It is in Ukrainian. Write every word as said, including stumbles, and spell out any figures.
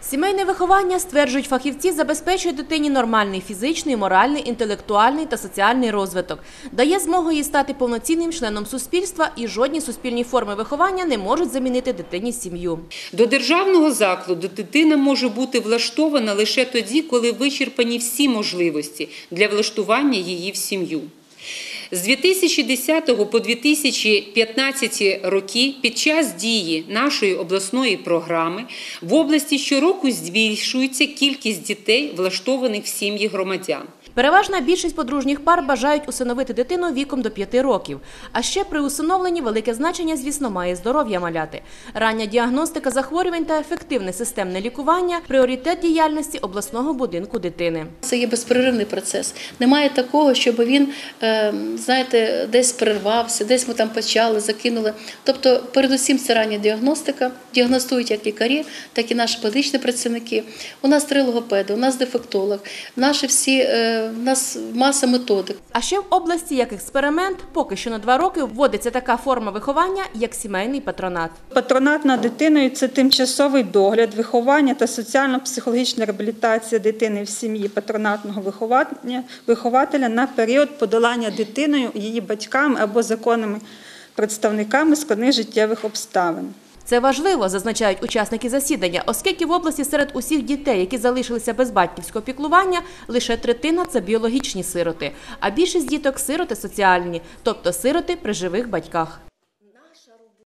Сімейне виховання, стверджують фахівці, забезпечує дитині нормальний фізичний, моральний, інтелектуальний та соціальний розвиток. Дає змогу їй стати повноцінним членом суспільства, і жодні суспільні форми виховання не можуть замінити дитині сім'ю. До державного закладу дитина може бути влаштована лише тоді, коли вичерпані всі можливості для влаштування її в сім'ю. З дві тисячі десятого по дві тисячі п'ятнадцятий роки під час дії нашої обласної програми в області щороку збільшується кількість дітей, влаштованих в сім'ї громадян. Переважна більшість подружніх пар бажають усиновити дитину віком до п'яти років. А ще при усиновленні велике значення, звісно, має здоров'я маляти. Рання діагностика захворювань та ефективне системне лікування – пріоритет діяльності обласного будинку дитини. Це є безперервний процес. Немає такого, щоб він, знаєте, десь перервався, десь ми там почали, закинули. Тобто, передусім, це рання діагностика. Діагностують як лікарі, так і наші педагогічні працівники. У нас три логопеди, у нас дефектолог, наші всі... У нас маса методик. А ще в області, як експеримент, поки що на два роки вводиться така форма виховання, як сімейний патронат. Патронат над дитиною – це тимчасовий догляд, виховання та соціально-психологічна реабілітація дитини в сім'ї патронатного вихователя на період подолання дитиною, її батьками або законними представниками складних життєвих обставин. Це важливо, зазначають учасники засідання, оскільки в області серед усіх дітей, які залишилися без батьківського піклування, лише третина – це біологічні сироти, а більшість діток – сироти соціальні, тобто сироти при живих батьках.